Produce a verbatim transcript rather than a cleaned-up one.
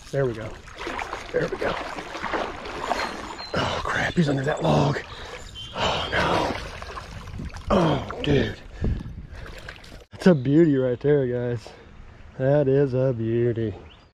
There we go. There we go. Oh crap, he's under that log. Oh no. Oh dude. That's a beauty right there, guys. That is a beauty.